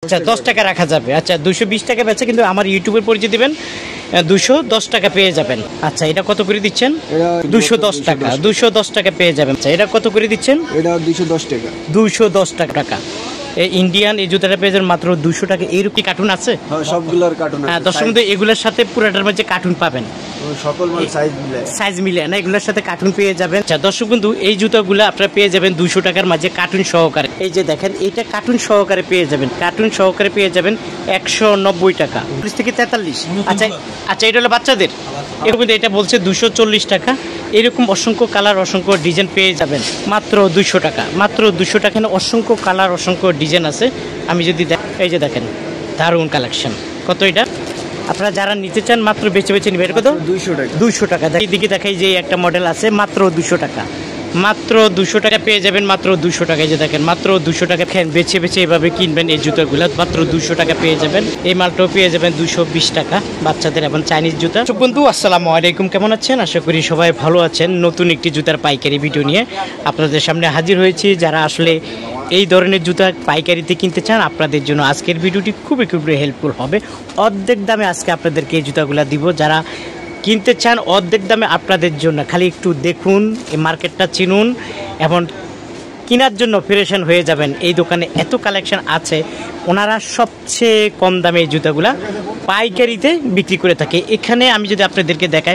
আচ্ছা 10 টাকা রাখা যাবে। আচ্ছা 220 টাকা বেচে, কিন্তু আমার ইউটিউবের পরিচয় দিবেন 210 টাকা পেয়ে যাবেন। আচ্ছা এটা কত করে দিচ্ছেন? 210 টাকা। 210 টাকা পেয়ে যাবেন। আচ্ছা এটা কত করে দিচ্ছেন? এটা 210 টাকা। 210 টাকা। এই ইন্ডিয়ান এই জুতাটা পেয়ে যাবেন মাত্র 200 টাকা। এইরকম কি কার্টুন আছে? হ্যাঁ সবগুলোর কার্টুন আছে। দর্শক বন্ধু এগুলোর সাথে পুরোটার মধ্যে কার্টুন পাবেন, সকল মাল সাইজ মিলে না, এগুলোর সাথে কার্টুন পেয়ে যাবেন। আচ্ছা দর্শক বন্ধু এই জুতাগুলো আপনারা পেয়ে যাবেন 200 টাকার মাঝে কার্টুন সহকারে। এই যে দেখেন এটা কার্টুন সহকারে পেয়ে যাবেন, কার্টুন সহকারে পেয়ে যাবেন 190 টাকা 40 থেকে 43। আচ্ছা এটা হলো বাচ্চাদের, এরকম এটা বলছে 240 টাকা। এরকম অসংখ্য কালার অসংখ্য ডিজাইন পেয়ে যাবেন মাত্র 200 টাকা। মাত্র 200 টাকা অসংখ্য কালার অসংখ্য ডিজাইন আছে। আমি যদি এই যে দেখেন দারুণ কালেকশন। কত এটা? আপনারা যারা নিতে চান মাত্র বেছে বেছে নেবেন। কত? 200 টাকা। 200 টাকা। এইদিকে দেখাই যে একটা মডেল আছে মাত্র 200 টাকা। মাত্র 200 টাকা পেয়ে যাবেন, মাত্র 200 টাকায়। যে দেখেন মাত্র 200 টাকা খেন বেছে বেছে এভাবে কিনবেন এই জুতাগুলো মাত্র 200 টাকা পেয়ে যাবেন। এই মালটাও পেয়ে যাবেন 220 টাকা বাচ্চাদের এবং চাইনিজ জুতা। বন্ধু আসসালামু আলাইকুম, কেমন আছেন? আশা করি সবাই ভালো আছেন। নতুন একটি জুতার পাইকারি ভিডিও নিয়ে আপনাদের সামনে হাজির হয়েছি। যারা আসলে এই ধরনের জুতা পাইকারিতে কিনতে চান আপনাদের জন্য আজকের ভিডিওটি খুবই খুবই হেল্পফুল হবে। অর্ধেক দামে আজকে আপনাদেরকে এই জুতাগুলো দিব। যারা কিনতে চান অর্ধেক দামে আপনাদের জন্য, খালি একটু দেখুন, এই মার্কেটটা চিনুন এবং কেনার জন্য প্রিপারেশন হয়ে যাবেন। এই দোকানে এত কালেকশন আছে, ওনারা সবচেয়ে কম দামে এই জুতাগুলা পাইকারিতে বিক্রি করে থাকে। এখানে আমি যদি আপনাদেরকে দেখাই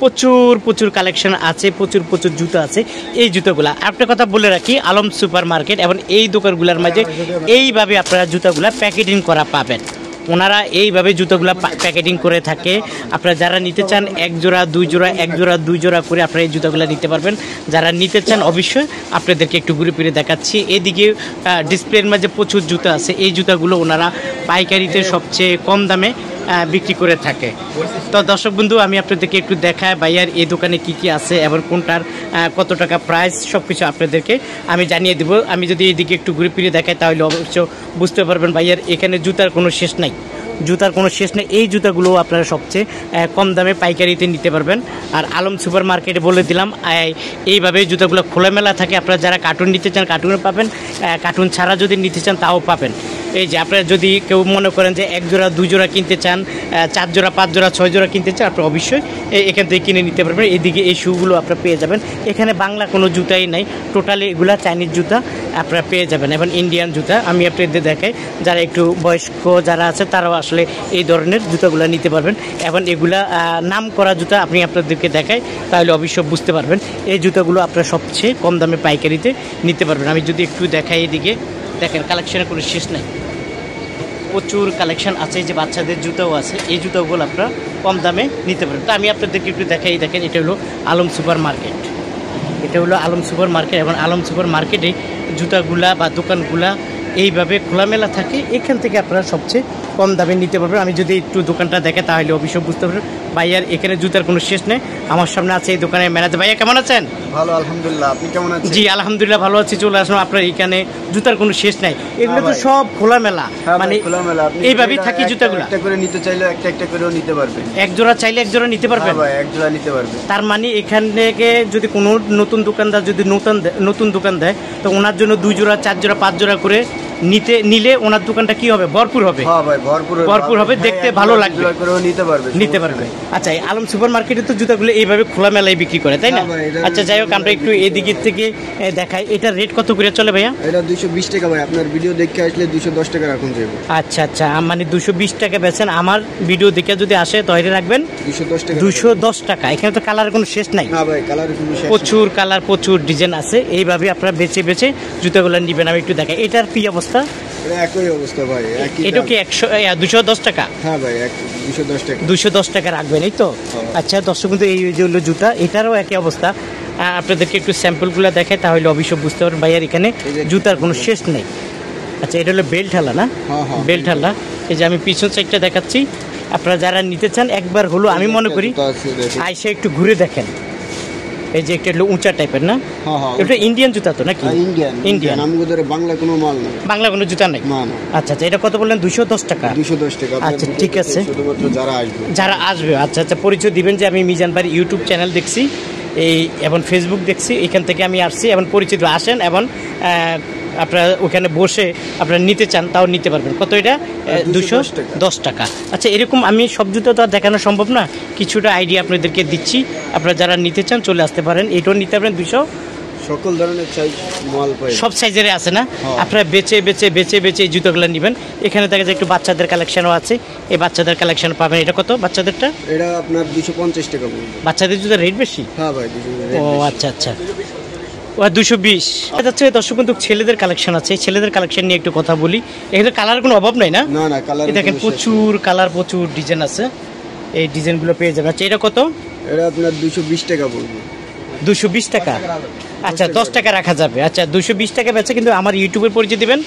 প্রচুর কালেকশন আছে, প্রচুর জুতো আছে। এই জুতোগুলা একটা কথা বলে রাখি, আলম সুপার মার্কেট এবং এই দোকানগুলোর মাঝে এইভাবে আপনারা জুতাগুলা প্যাকেটিং করা পাবেন। ওনারা এইভাবে জুতোগুলো প্যাকেটিং করে থাকে। আপনারা যারা নিতে চান এক জোড়া দুই জোড়া করে আপনারা এই জুতোগুলো নিতে পারবেন। যারা নিতে চান অবশ্যই আপনাদেরকে একটু ঘুরে ফিরে দেখাচ্ছি। এদিকে ডিসপ্লের মাঝে প্রচুর জুতো আছে। এই জুতাগুলো ওনারা পাইকারিতে সবচেয়ে কম দামে বিক্রি করে থাকে। তো দর্শক বন্ধু আমি আপনাদেরকে একটু দেখায় ভাইয়ার এই দোকানে কি আছে এবং কোনটার কত টাকা প্রাইস সব কিছু আপনাদেরকে আমি জানিয়ে দেব। আমি যদি এদিকে একটু ঘুরে ফিরে দেখাই তাহলে অবশ্য বুঝতে পারবেন ভাইয়ার এখানে জুতার কোনো শেষ নাই। এই জুতাগুলো আপনারা সবচেয়ে কম দামে পাইকারিতে নিতে পারবেন। আর আলম সুপার মার্কেটে বলে দিলাম এইভাবে জুতাগুলো খোলামেলা থাকে। আপনারা যারা কার্টুন নিতে চান কার্টুনও পাবেন, কার্টুন ছাড়া যদি নিতে চান তাও পাবেন। এই যে আপনারা যদি কেউ মনে করেন যে এক জোড়া দুই জোড়া কিনতে চান, 4 জোড়া 5 জোড়া 6 জোড়া কিনতে চান, আপনারা অবশ্যই এখান থেকে কিনে নিতে পারবেন। এদিকে এই শুগুলো আপনারা পেয়ে যাবেন। এখানে বাংলা কোনো জুতাই নাই, টোটালি এগুলা চাইনিজ জুতা আপনারা পেয়ে যাবেন এবং ইন্ডিয়ান জুতা। আমি আপনাদের দেখাই, যারা একটু বয়স্ক যারা আছে তারাও আসলে এই ধরনের জুতাগুলো নিতে পারবেন এবং এগুলা নাম করা জুতা আমি আপনাদেরকে দেখাই তাহলে অবশ্যই বুঝতে পারবেন। এই জুতাগুলো আপনারা সবচেয়ে কম দামে পাইকারিতে নিতে পারবেন। আমি যদি একটু দেখাই, এদিকে দেখেন কালেকশনের কোনো শেষ নাই, প্রচুর কালেকশন আছে। যে বাচ্চাদের জুতাও আছে, এই জুতাগুলো আপনারা কম দামে নিতে পারেন। তো আমি আপনাদেরকে একটু দেখাই, দেখেন এটা হলো আলম সুপার মার্কেট। এবং আলম সুপার মার্কেটে জুতাগুলা বা দোকানগুলা এইভাবে খোলামেলা থাকে। এখান থেকে আপনারা সবচেয়ে কম দামে নিতে পারবেন। আমি যদি একটু দোকানটা দেখে তাহলে অবশ্যই বুঝতে পারবেন। ভাইয়ার এখানে জুতার কোনো শেষ নেই। আমার সামনে আছে এই দোকানের ম্যানেজার। ভাইয়া কেমন আছেন? ভালো আলহামদুলিল্লাহ, আপনি কেমন আছেন? জি আলহামদুলিল্লাহ ভালো আছি। চলে আসলাম আপনার এখানে, জুতার কোনো শেষ নাই। এগুলো তো সব খোলামেলা, মানে এইভাবেই থাকি জুতাগুলো। একটা করে নিতে চাইলে একটা করেও নিতে পারবেন। এক জোড়া চাইলে এক জোড়া নিতে পারবেন। এক জোড়া নিতে পারবেন। তার মানে এখান থেকে যদি কোনো নতুন দোকানদার যদি নতুন দোকান দেয় তো ওনার জন্য 2 জোড়া 4 জোড়া 5 জোড়া করে নিলে ওনার দোকানটা কি হবে? ভরপুর হবে। হ্যাঁ ভাই ভরপুর হবে, দেখতে ভালো লাগবে, নিতে পারবে। আচ্ছা এই আলম সুপার মার্কেটে তো জুতাগুলো এইভাবে খোলামেলায় বিক্রি করে, তাই না? আচ্ছা যাই হোক আমরা একটু এদিকে থেকে দেখাই। এটা রেট কত করে চলে ভাইয়া? এটা 220 টাকা ভাই। আপনার ভিডিও দেখে আসলে 210 টাকা রাখুন যাবে। আচ্ছা মানে 220 টাকা বেচেন। আমার ভিডিও দেখে যদি আসে তাহলে রাখবেন 210 টাকা। এখানে তো কালার কোনো শেষ নাই। না ভাই কালার কোনো শেষ, প্রচুর কালার প্রচুর ডিজাইন আছে। এইভাবে আপনারা বেছে জুতাগুলো নেবেন। আমি একটু দেখাই এটার কি অবস্থা। একই অবস্থা ভাই, এটা কি 210 টাকা? হ্যাঁ ভাই 210 টাকা রাখবেন, এই তো? আচ্ছা দর্শক কিন্তু এই যে হলো জুতা, এটারও একই অবস্থা। আপনাদেরকে একটু স্যাম্পলগুলো দেখায় তাহলে অবশ্যই বুঝতে পারবেন ভাইয়ার এখানে জুতার কোনো শেষ নেই। আচ্ছা এটা হলো বেল্ট হালা না? বেল্ট হালা। এই যে আমি পিছন সাইডটা দেখাচ্ছি। আপনারা যারা নিতে চান একবার হলো আমি মনে করি আইসা একটু ঘুরে দেখেন। এই যে একটা উঁচা টাইপের না, এটা ইন্ডিয়ান জুতা তো নাকি? ইন্ডিয়ান। আমাদের বাংলা কোনো মাল নাই, বাংলা কোনো জুতা নাই। আচ্ছা এটা কত বললেন? 210 টাকা। 210 টাকা। আচ্ছা ঠিক আছে, শুধুমাত্র যারা আসবে। আচ্ছা পরিচয় দিবেন যে আমি মিজান ভাইয়ের ইউটিউব চ্যানেল দেখছি এবং ফেসবুক দেখছি, এখান থেকে আমি আসছি এবং পরিচিত আসেন এবং আপনারা ওখানে বসে আপনারা নিতে চান তাও নিতে পারবেন। কত এটা? 210 টাকা। আচ্ছা, এরকম আমি সব জুতো তো আর দেখানো সম্ভব না, কিছুটা আইডিয়া আপনাদেরকে দিচ্ছি। আপনারা যারা নিতে চান চলে আসতে পারেন, এটাও নিতে পারেন 200। সকল ধরনের সাইজ মাল পাই, সব সাইজের আছে না? আপনারা বেছে বেছে বেছে বেছে এই জুতোগুলো নেবেন। এখানে দেখা যায় একটু বাচ্চাদের কালেকশনও আছে, এই বাচ্চাদের কালেকশন পাবেন। এটা কত বাচ্চাদেরটা? এটা আপনার 250 টাকা পড়বে। বাচ্চাদের জুতো রেট বেশি? হ্যাঁ ভাই, ও আচ্ছা আচ্ছা, ও 220। আচ্ছা দর্শক বন্ধু, ছেলেদের কালেকশন আছে, ছেলেদের কালেকশন নিয়ে একটু কথা বলি। এখানে কালার কোনো অভাব নাই না? না না, কালার দেখেন প্রচুর কালার, প্রচুর ডিজাইন আছে, এই ডিজাইনগুলো পেয়ে যাবেন। আচ্ছা, এটা কত? এটা আপনার 220 টাকা পড়বে। 220 টাকা? আচ্ছা, 10 টাকা রাখা যাবে। আচ্ছা, 220 টাকা বেচে, কিন্তু আমার ইউটিউবের পরিচয় দিবেন,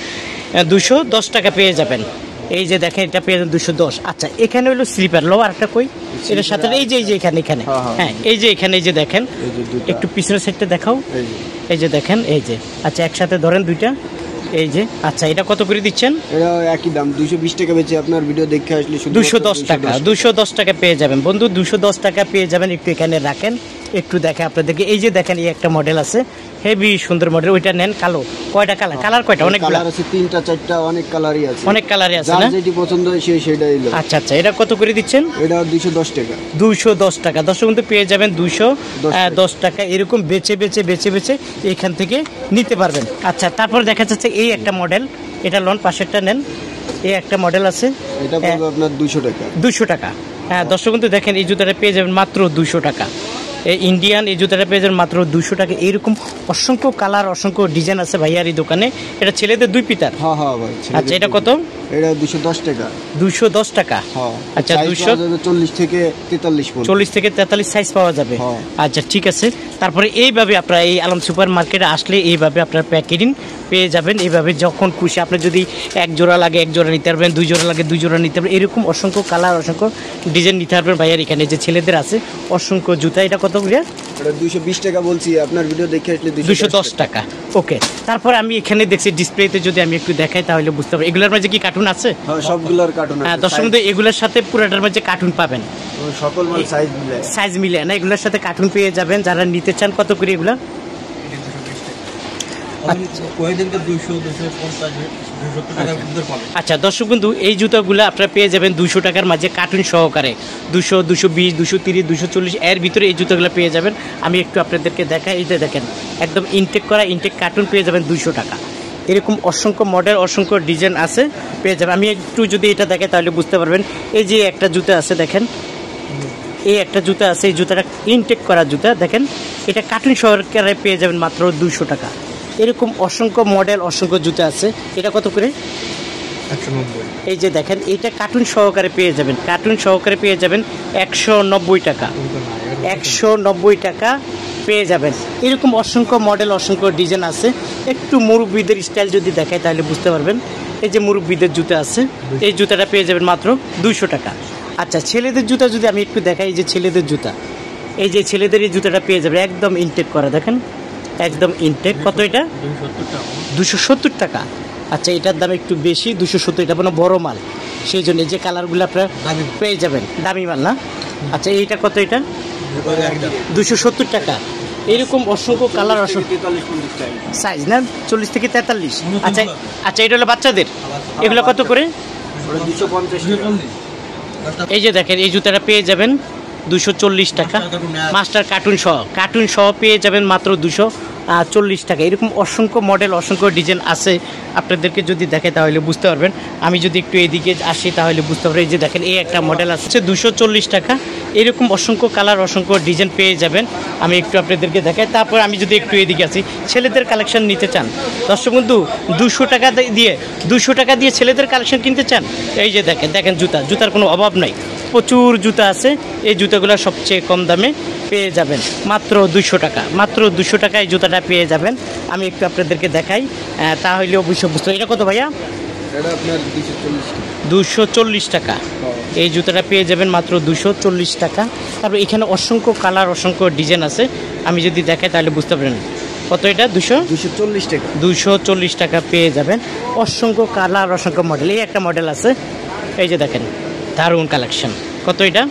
210 টাকা পেয়ে যাবেন। এই যে দেখেন, এটা পেয়ে যাবেন 210। আচ্ছা, এখানে হলো স্লিপার লো, আর একটা কই এটার সাথে, এই যে এখানে হ্যাঁ, এই যে এখানে, এই যে দেখেন, একটু পিছনের সাইডটা দেখাও, এই যে দেখেন, এই যে। আচ্ছা, একসাথে ধরেন দুইটা, এই যে। আচ্ছা, এটা কত করে দিচ্ছেন? এটা একই দাম, 220 টাকা বেচে আপনার ভিডিও দেখে আসলে 210 টাকা। 210 টাকা পেয়ে যাবেন বন্ধু, 210 টাকা পেয়ে যাবেন। একটু এখানে রাখেন, একটু দেখে আপনাদেরকে। এই যে দেখেন, এই একটা মডেল আছে, হেভি সুন্দর মডেল, ওইটা নেন। কালো কয়টা কালার? কালার কয়টা? অনেকগুলো কালার আছে, 3টা 4টা, অনেক কালারই আছে, অনেক কালারই আছে না? যেটি পছন্দ হয় সেটাই নিল। আচ্ছা আচ্ছা, এটা কত করে দিচ্ছেন? এটা 210 টাকা। 210 টাকা। দর্শক বন্ধু পেয়ে যাবেন 210 টাকা। এরকম বেছে বেছে বেছে বেছে এখান থেকে নিতে পারবেন। আচ্ছা, তারপর দেখা যাচ্ছে এই একটা মডেল, এটা লোন পাশেরটা নেন। এই একটা মডেল আছে, এটা পড়বে আপনার 200 টাকা। 200 টাকা। হ্যাঁ দর্শক বন্ধু দেখেন, এই জুতাটা পেয়ে যাবেন মাত্র 200 টাকা। এই ইন্ডিয়ান এই জুতাটা পেয়ে যাবেন মাত্র 200 টাকা। এইরকম অসংখ্য কালার, অসংখ্য ডিজাইন আছে ভাইয়ার এই দোকানে। এটা ছেলেদের 2 পিতার? হ্যাঁ হ্যাঁ ভাই। আচ্ছা, এটা কত? এটা 210 টাকা। 210 টাকা? হ্যাঁ। আচ্ছা, 240 থেকে 43 পর্যন্ত। 40 থেকে 43 সাইজ পাওয়া যাবে। আচ্ছা, ঠিক আছে। তারপরে এইভাবে আপনারা এই আলম সুপার মার্কেটে আসলে এইভাবে আপনার প্যাকেজিং পেয়ে যাবেন। এইভাবে যখন খুশি আপনার যদি 1 জোড়া লাগে 1 জোড়া নিতে পারবেন, 2 জোড়া লাগে 2 জোড়া নিতে পারবেন। এরকম অসংখ্য কালার, অসংখ্য ডিজাইন নিতে পারবেন ভাইয়ার এখানে। যে ছেলেদের আছে অসংখ্য জুতা। এটা কত করে? এটা 220 টাকা বলছি, আপনার ভিডিও দেখে আসলে 210 টাকা। ওকে। তারপর আমি এখানে দেখছি ডিসপ্লেতে, যদি আমি একটু দেখাই তাহলে বুঝতে পারবেন। এগুলোর মাঝে কি কার্টুন আছে? হ্যাঁ, সবগুলোর কার্টুন আছে। হ্যাঁ দর্শক বন্ধু, এগুলোর সাথে পুরাটার মাঝে কার্টুন পাবেন, সকল মাল সাইজ মিলে না, এগুলোর সাথে কার্টুন পেয়ে যাবেন। যারা নিতে চান কত করে এগুলো? আচ্ছা দর্শক বন্ধু, এই জুতাগুলো আপনারা পেয়ে যাবেন 200 টাকার মাঝে কার্টুন সহকারে। 200, 220, 230, 240 এর ভিতরে এই জুতাগুলো পেয়ে যাবেন। আমি একটু আপনাদেরকে দেখাই। এই যে দেখেন, একদম ইনটেক করা, ইনটেক কার্টুন পেয়ে যাবেন 200 টাকা। এরকম অসংখ্য মডেল, অসংখ্য ডিজাইন আছে, পেয়ে যাবেন। আমি একটু যদি এটা দেখাই তাহলে বুঝতে পারবেন। এই যে একটা জুতা আছে দেখেন, এই একটা জুতা আছে, এই জুতাটা ইনটেক করা জুতা দেখেন, এটা কার্টুন সহকারে পেয়ে যাবেন মাত্র 200 টাকা। এরকম অসংখ্য মডেল, অসংখ্য জুতা আছে। এটা কত করে? 190। এই যে দেখেন, এটা কার্টুন সহকারে পেয়ে যাবেন, কার্টুন সহকারে পেয়ে যাবেন 190 টাকা। 190 টাকা পেয়ে যাবেন। এরকম অসংখ্য মডেল, অসংখ্য ডিজাইন আছে। একটু মুরব্বীদের স্টাইল যদি দেখায় তাহলে বুঝতে পারবেন। এই যে মুরব্বীদের জুতা আছে, এই জুতাটা পেয়ে যাবেন মাত্র 200 টাকা। আচ্ছা, ছেলেদের জুতা যদি আমি একটু দেখাই, এই যে ছেলেদের জুতা, এই যে ছেলেদের এই জুতাটা পেয়ে যাবে একদম ইনটেক করা, দেখেন একদম ইনটেক। কত এটা? 270 টাকা। আচ্ছা, এটার দাম একটু বেশি, 270। এটা কোনো বড় মাল, সেই জন্য যে কালারগুলো আপনারা পেয়ে যাবেন, দামি মাল না। আচ্ছা, এইটা কত? এটা 270 টাকা। এরকম অসংখ্য কালার, অসংখ্য সাইজ না, 40 থেকে 43। আচ্ছা আচ্ছা, এটা হলো বাচ্চাদের। এগুলো কত করে? 250। এই যে দেখেন, এই জুতাটা পেয়ে যাবেন 240 টাকা। মাস্টার কার্টুন সহ পেয়ে যাবেন মাত্র 240 টাকা। এরকম অসংখ্য মডেল, অসংখ্য ডিজাইন আছে। আপনাদেরকে যদি দেখে তাহলে বুঝতে পারবেন। আমি যদি একটু এদিকে আসি তাহলে বুঝতে পারবেন। এই যে দেখেন, এই একটা মডেল আছে 240 টাকা। এরকম অসংখ্য কালার, অসংখ্য ডিজাইন পেয়ে যাবেন। আমি একটু আপনাদেরকে দেখাই। তারপর আমি যদি একটু এদিকে আসি, ছেলেদের কালেকশন নিতে চান দর্শক বন্ধু, 200 টাকা দিয়ে ছেলেদের কালেকশন কিনতে চান, এই যে দেখেন জুতার কোনো অভাব নাই, প্রচুর জুতা আছে। এই জুতাগুলো সবচেয়ে কম দামে পেয়ে যাবেন মাত্র 200 টাকা। মাত্র 200 টাকায় জুতাটা পেয়ে যাবেন। আমি একটু আপনাদেরকে দেখাই, তাহলে অবশ্যই বুঝতে। এটা কত ভাইয়া? এটা আপনার 240 টাকা। এই জুতাটা পেয়ে যাবেন মাত্র 240 টাকা। তারপর এখানে অসংখ্য কালার, অসংখ্য ডিজাইন আছে। আমি যদি দেখাই তাহলে বুঝতে পারেন। কত এটা? 240 টাকা। 240 টাকা পেয়ে যাবেন। অসংখ্য কালার, অসংখ্য মডেল। এই একটা মডেল আছে, এই যে দেখেন, দারুণ কালেকশন। কত এটা?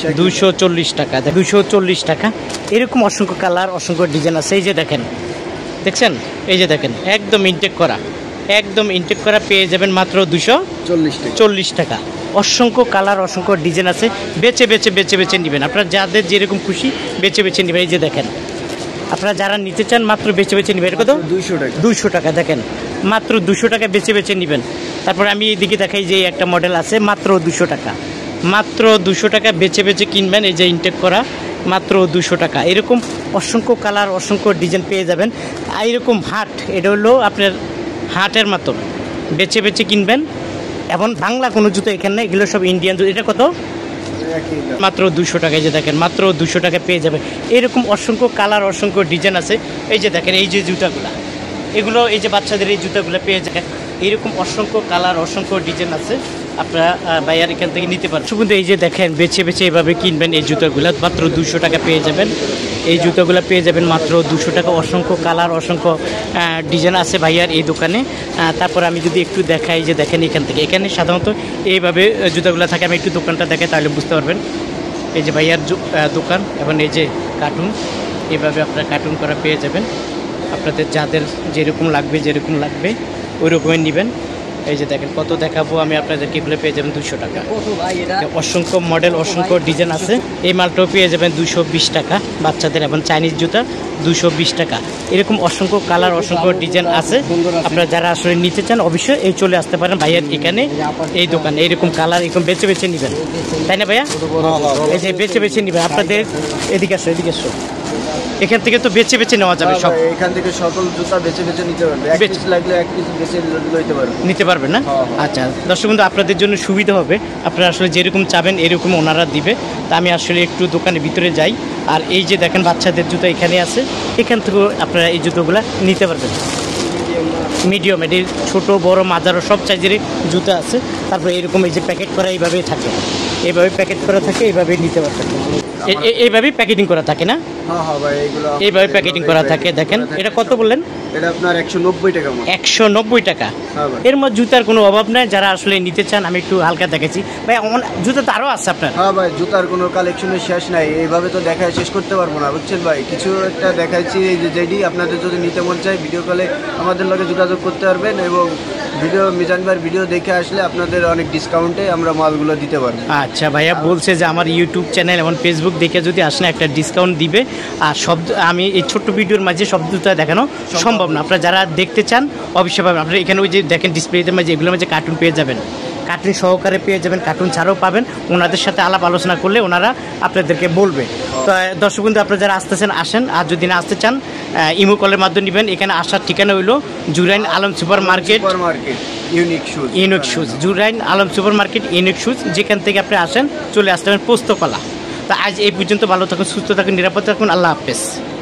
240 টাকা। 240 টাকা। এরকম অসংখ্য কালার, অসংখ্য ডিজাইন আছে। এই যে দেখেন, দেখছেন এই যে দেখেন একদম ইনটেক করা পেয়ে যাবেন মাত্র 240 টাকা। অসংখ্য কালার অসংখ্য ডিজাইন আছে, বেছে বেছে নেবেন আপনারা যাদের যেরকম খুশি বেছে নেবেন। এই যে দেখেন আপনারা যারা নিতে চান মাত্র বেছে নেবেন। কত? 200 টাকা। দেখেন মাত্র 200 টাকা বেছে নেবেন। তারপর আমি এইদিকে দেখাই যে একটা মডেল আছে মাত্র 200 টাকা। মাত্র 200 টাকা বেছে কিনবেন। এই যে ইনটেক করা মাত্র 200 টাকা। এরকম অসংখ্য কালার অসংখ্য ডিজাইন পেয়ে যাবেন। এইরকম হাট, এটা হলো আপনার হাটের মতো বেছে কিনবেন। এখন বাংলা কোনো জুতো এখানে নেই, এগুলো সব ইন্ডিয়ান জুতো। এটা কত? মাত্র 200 টাকা। এই যে দেখেন মাত্র 200 টাকা পেয়ে যাবে। এরকম অসংখ্য কালার অসংখ্য ডিজাইন আছে। এই যে দেখেন এই যে জুতাগুলা, এগুলো এই যে বাচ্চাদের এই জুতাগুলো পেয়ে যাবেন। এইরকম অসংখ্য কালার অসংখ্য ডিজাইন আছে, আপনারা বাইরে এখান থেকে নিতে পারেন। শুধু এই যে দেখেন বেছে এভাবে কিনবেন। এই জুতাগুলো মাত্র 200 টাকা পেয়ে যাবেন। এই জুতোগুলো পেয়ে যাবেন মাত্র 200 টাকা। অসংখ্য কালার অসংখ্য ডিজাইন আছে ভাইয়ার এই দোকানে। তারপর আমি যদি একটু দেখাই যে দেখেন এখানে সাধারণত এইভাবে জুতোগুলো থাকে। আমি একটু দোকানটা দেখাই তাহলে বুঝতে পারবেন। এই যে ভাইয়ার দোকান। এখন এই যে কার্টুন, এইভাবে আপনারা কার্টুন করা পেয়ে যাবেন। আপনাদের যাদের যেরকম লাগবে ওই রকমের নেবেন। এই যে দেখেন কত দেখাবো আমি আপনাদেরকে, এগুলো পেয়ে যাবেন 200 টাকা। অসংখ্য মডেল অসংখ্য ডিজাইন আছে। এই মালটাও পেয়ে যাবেন 220 টাকা বাচ্চাদের, এবং চাইনিজ জুতা 220 টাকা। এরকম অসংখ্য কালার অসংখ্য ডিজাইন আছে। আপনারা যারা আসলে নিতে চান অবশ্যই এই চলে আসতে পারেন ভাইয়ার এখানে এই দোকানে। এইরকম কালার এরকম বেছে নেবেন, তাই না ভাইয়া? এই যে বেছে নেবেন আপনাদের। এদিকে আসো এখান থেকে তো বেছে নেওয়া যাবে সব। এখান থেকে সকল জুতা বেছে নিতে পারবে। এক পিস লাগলে এক পিস বেছে নিতে পারবেন না? আচ্ছা দর্শক বন্ধু, আপনাদের জন্য সুবিধা হবে। আপনারা আসলে যেরকম চাবেন এরকম ওনারা দিবে। তা আমি আসলে একটু দোকানের ভিতরে যাই। আর এই যে দেখেন বাচ্চাদের জুতো এখানে আছে, এখান থেকেও আপনারা এই জুতোগুলো নিতে পারবেন। মিডিয়াম, এটির ছোটো বড় মাঝারো সব সাইজেরই জুতো আছে। তারপরে এরকম এই যে প্যাকেট করা এইভাবেই থাকে, এইভাবে প্যাকেট করা থাকে, এইভাবেই নিতে পারবেন। এইভাবেই প্যাকেটিং করা থাকে না? এইভাবে প্যাকেটিং করা থাকে। দেখেন এটা কত বললেন? এটা আপনার 190 টাকা। 190 টাকা। এর মধ্যে জুতার কোনো অভাব নাই। যারা আসলে নিতে চান আমি একটু হালকা দেখেছি ভাই। জুতা তো আরও আছে আপনার? হ্যাঁ ভাই, জুতার কোনো কালেকশনের শেষ নাই। এইভাবে তো দেখায় শেষ করতে পারবো না, বুঝছেন ভাই। কিছু একটা দেখাচ্ছি এই যে যেটি আপনাদের যদি নিতে মন চায় ভিডিও কলে আমাদের লগে যোগাযোগ করতে পারবেন, এবং মিজান ভাইয়ের ভিডিও দেখে আসলে আপনাদের অনেক ডিসকাউন্টে আমরা মালগুলো দিতে পারবো। আচ্ছা ভাইয়া বলছে যে আমার ইউটিউব চ্যানেল এবং ফেসবুক দেখে যদি আসেন একটা ডিসকাউন্ট দিবে। আর আমি এই ছোট্ট ভিডিওর মাঝে সব জুতা দেখানো সম্ভব না। আপনারা যারা দেখতে চান অবশ্যই পাবেন। আপনারা এখানে ওই যে দেখেন ডিসপ্লেতে মাঝে এগুলোর মাঝে কার্টুন পেয়ে যাবেন, কার্টুন সহকারে পেয়ে যাবেন, কার্টুন ছাড়াও পাবেন। ওনাদের সাথে আলাপ আলোচনা করলে ওনারা আপনাদেরকে বলবে। তো দর্শক বন্ধু, আপনারা যারা আসতেছেন আসেন, আর যদি না আসতে চান ইমো কলের মাধ্যমে নেবেন। এখানে আসার ঠিকানা হইলো Jurain Alam super market unique shoes. Jurain Alam super market unique shoes, যেখান থেকে আপনি আসেন চলে আসতে পারেন পোস্তকলা। তো আজ এই পর্যন্ত। ভালো থাকুন, সুস্থ থাকুন, নিরাপদ থাকুন। আল্লাহ হাফেজ।